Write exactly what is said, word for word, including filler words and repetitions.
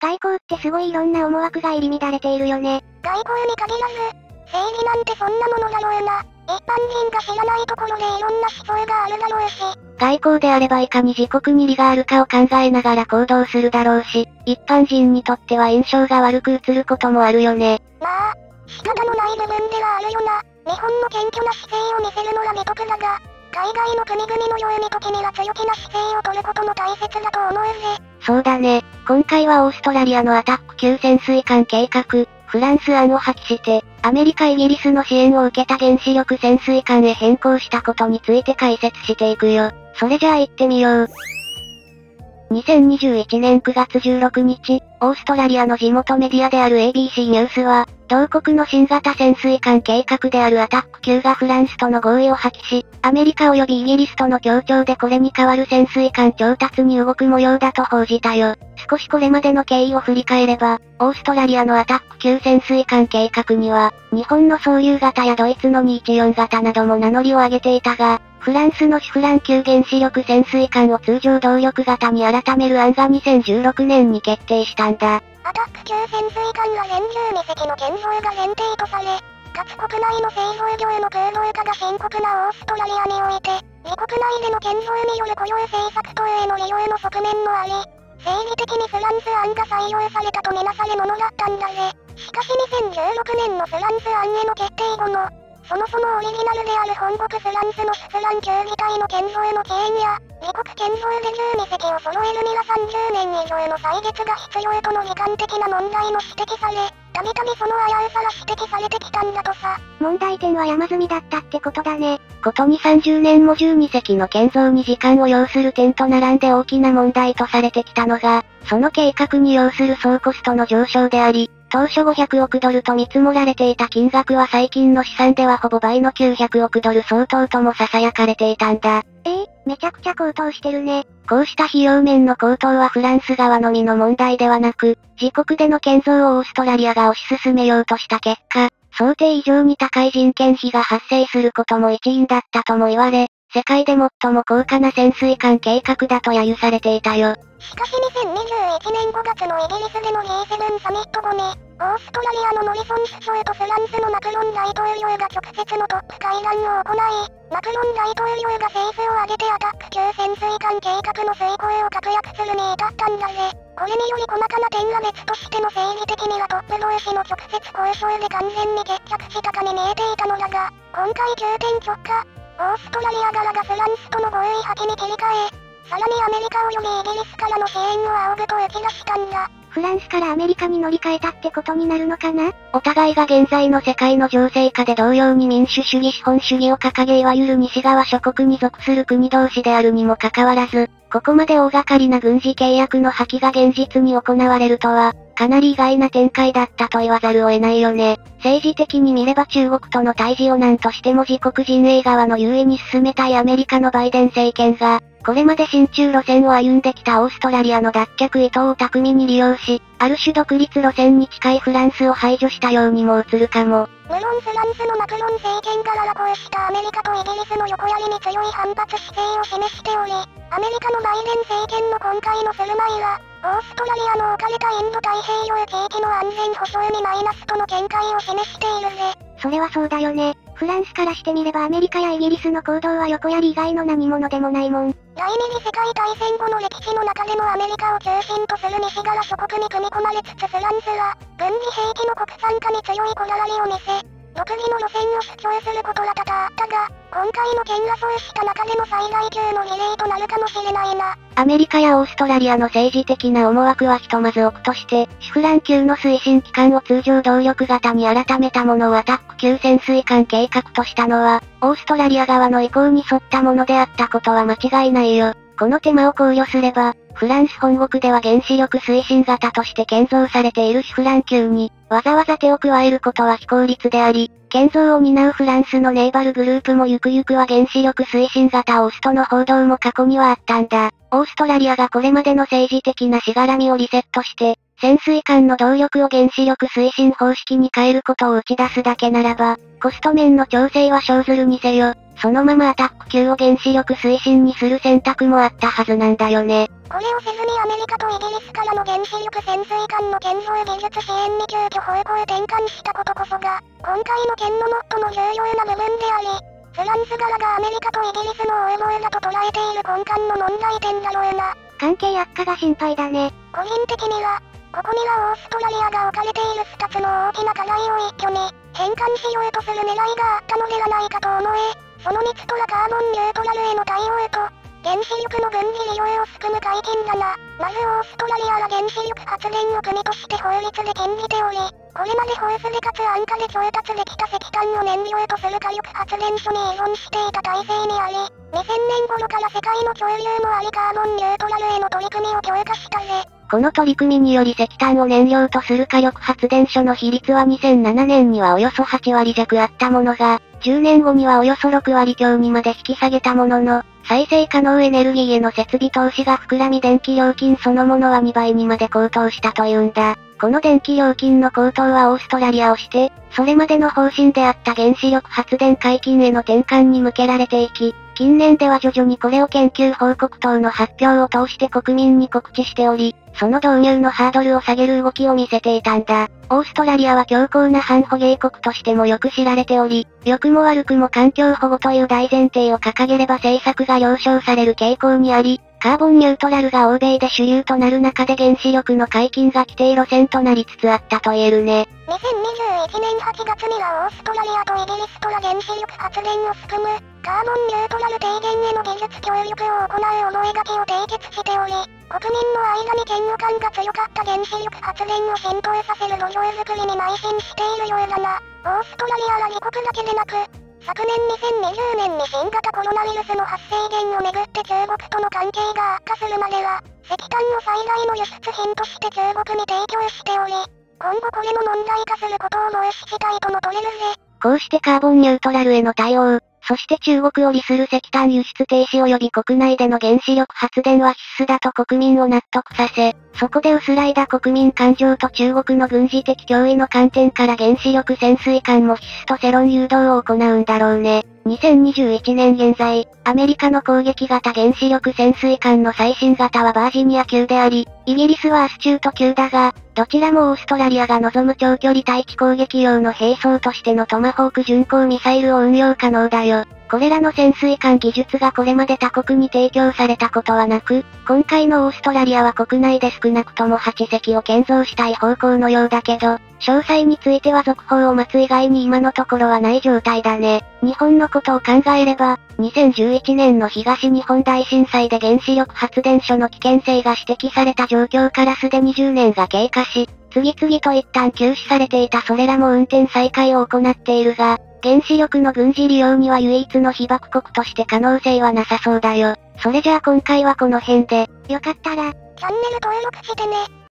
外交ってすごいいろんな思惑が入り乱れているよね。 外交に限らず、政治なんてそんなものだろうな。一般人が知らないところでいろんな思想があるだろうし。 外交であればいかに自国に利があるかを考えながら行動するだろうし、一般人にとっては印象が悪く映ることもあるよね。 まあ、仕方のない部分ではあるよな。日本の謙虚な姿勢を見せるのは美徳だが、海外の国々のように時には強気な姿勢を取ることも大切だと思うぜ。 そうだね。今回はオーストラリアのアタック級潜水艦計画、フランス案を破棄して、アメリカイギリスの支援を受けた原子力潜水艦へ変更したことについて解説していくよ。それじゃあ行ってみよう。にせんにじゅういちねんくがつじゅうろくにち、オーストラリアの地元メディアである エービーシー ニュースは、同国の新型潜水艦計画であるアタック級がフランスとの合意を破棄し、アメリカ及びイギリスとの協調でこれに代わる潜水艦調達に動く模様だと報じたよ。少しこれまでの経緯を振り返れば、オーストラリアのアタック級潜水艦計画には、日本の双竜型やドイツのにひゃくじゅうよん型なども名乗りを上げていたが、フランスのシフラン級原子力潜水艦を通常動力型に改める案がにせんじゅうろくねんに決定したんだ。 アタック級潜水艦が全じゅうにせきの建造が前提とされ、かつ国内の製造業の空洞化が深刻なオーストラリアにおいて、自国内での建造による雇用政策等への利用の側面もあり、政治的にフランス案が採用されたとみなされものだったんだぜ。しかしにせんじゅうろくねんのフランス案への決定後の、そもそもオリジナルである本国フランスのスフラン級機体の建造の遅延や、自国建造でじゅうにせきを揃えるにはさんじゅうねん以上の歳月が必要との時間的な問題も指摘され、たびたびその危うさが指摘されてきたんだとさ。 問題点は山積みだったってことだね。ことにさんじゅうねんもじゅうにせきの建造に時間を要する点と並んで大きな問題とされてきたのが、その計画に要する総コストの上昇であり、当初ごひゃくおくドルと見積もられていた金額は最近の試算ではほぼ倍のきゅうひゃくおくドル相当とも囁かれていたんだ。 えー、めちゃくちゃ高騰してるね。 こうした費用面の高騰はフランス側のみの問題ではなく、自国での建造をオーストラリアが推し進めようとした結果、想定以上に高い人件費が発生することも一因だったとも言われ、世界で最も高価な潜水艦計画だと揶揄されていたよ。 しかしにせんにじゅういちねんごがつのイギリスでの ジーセブン サミット後に、オーストラリアのモリソン首相とフランスのマクロン大統領が直接のトップ会談を行い、マクロン大統領が政府を挙げてアタック級潜水艦計画の遂行を確約するに至ったんだぜ。これにより細かな点は別としても政治的にはトップ同士の直接交渉で完全に決着したかに見えていたのだが、今回急転直下、オーストラリア側がフランスとの合意破棄に切り替え、さらにアメリカ及びイギリスからの支援を仰ぐと打ち出したんだ。 フランスからアメリカに乗り換えたってことになるのかな？お互いが現在の世界の情勢下で同様に民主主義資本主義を掲げいわゆる西側諸国に属する国同士であるにもかかわらず、ここまで大掛かりな軍事契約の破棄が現実に行われるとは、かなり意外な展開だったと言わざるを得ないよね。政治的に見れば中国との対峙を何としても自国陣営側の優位に進めたいアメリカのバイデン政権が、これまで親中路線を歩んできたオーストラリアの脱却意図を巧みに利用し、ある種独立路線に近いフランスを排除したようにも映るかも。 無論フランスのマクロン政権からはこうしたアメリカとイギリスの横やりに強い反発姿勢を示しており、アメリカのバイデン政権の今回の振る舞いは、オーストラリアの置かれたインド太平洋地域の安全保障にマイナスとの見解を示しているぜ。 それはそうだよね。フランスからしてみればアメリカやイギリスの行動は横やり以外の何者でもないもん。 第二次世界大戦後の歴史の中でもアメリカを中心とする西側諸国に組み込まれつつフランスは、軍事兵器の国産化に強いこだわりを見せ、独自の路線を主張することが多々あったが、今回の件がそうした中でも最大級の儀礼となるかもしれないな。 アメリカやオーストラリアの政治的な思惑はひとまず置くとして、シフラン級の推進機関を通常動力型に改めたものをアタック級潜水艦計画としたのは、オーストラリア側の意向に沿ったものであったことは間違いないよ。この手間を考慮すれば、フランス本国では原子力推進型として建造されているシフラン級に、わざわざ手を加えることは非効率であり、建造を担うフランスのネイバルグループもゆくゆくは原子力推進型を推すとの報道も過去にはあったんだ。オーストラリアがこれまでの政治的なしがらみをリセットして、 潜水艦の動力を原子力推進方式に変えることを打ち出すだけならば、コスト面の調整は生ずるにせよ、そのままアタック級を原子力推進にする選択もあったはずなんだよね。 これをせずにアメリカとイギリスからの原子力潜水艦の建造技術支援に急遽方向転換したことこそが、今回の件の最も重要な部分であり、フランス側がアメリカとイギリスの横暴だと捉えている根幹の問題点だろうな。 関係悪化が心配だね。 個人的には、ここにはオーストラリアが置かれているふたつの大きな課題を一挙に変換しようとする狙いがあったのではないかと思え、そのみっつとはカーボンニュートラルへの対応と、原子力の軍事利用を含む解禁だな。まずオーストラリアは原子力発電の国として法律で禁じており、これまでホースでかつ安価で調達できた石炭を燃料とする火力発電所に依存していた体制にあり、にせんねん頃から世界の潮流もありカーボンニュートラルへの取り組みを強化したぜ。 この取り組みにより石炭を燃料とする火力発電所の比率はにせんななねんにはおよそはちわり弱あったものが、じゅうねんごにはおよそろくわり強にまで引き下げたものの、再生可能エネルギーへの設備投資が膨らみ電気料金そのものはにばいにまで高騰したというんだ。この電気料金の高騰はオーストラリアをして、それまでの方針であった原子力発電解禁への転換に向けられていき、近年では徐々にこれを研究報告等の発表を通して国民に告知しており、その導入のハードルを下げる動きを見せていたんだ。オーストラリアは強硬な反捕鯨国としてもよく知られており、良くも悪くも環境保護という大前提を掲げれば政策が了承される傾向にあり、カーボンニュートラルが欧米で主流となる中で原子力の解禁が規定路線となりつつあったと言えるね。 にせんにじゅういちねんはちがつにはオーストラリアとイギリスとは原子力発電を含む、カーボンニュートラル低減への技術協力を行う覚書を締結しており、国民の間に嫌悪感が強かった原子力発電を浸透させる土壌作りに邁進しているようだな。オーストラリアは自国だけでなく、昨年にせんにじゅうねんに新型コロナウイルスの発生源をめぐって中国との関係が悪化するまでは、石炭を最大の輸出品として中国に提供しており、今後これの問題化することを防止したいとも取れるぜ。 こうしてカーボンニュートラルへの対応、そして中国を利する石炭輸出停止及び国内での原子力発電は必須だと国民を納得させ、そこで薄らいだ国民感情と中国の軍事的脅威の観点から原子力潜水艦も必須と世論誘導を行うんだろうね。にせんにじゅういちねん現在、アメリカの攻撃型原子力潜水艦の最新型はバージニア級であり、イギリスはアスチュート級だが、どちらもオーストラリアが望む長距離対地攻撃用の兵装としてのトマホーク巡航ミサイルを運用可能だよ。これらの潜水艦技術がこれまで他国に提供されたことはなく、今回のオーストラリアは国内で少なくともはちせきを建造したい方向のようだけど、詳細については続報を待つ以外に今のところはない状態だね。日本のことを考えれば、にせんじゅういちねんの東日本大震災で原子力発電所の危険性が指摘された状況からすでにじゅうねんが経過し、次々と一旦休止されていたそれらも運転再開を行っているが、原子力の軍事利用には唯一の被爆国として可能性はなさそうだよ。それじゃあ今回はこの辺で、よかったら、 チャンネル登録してね。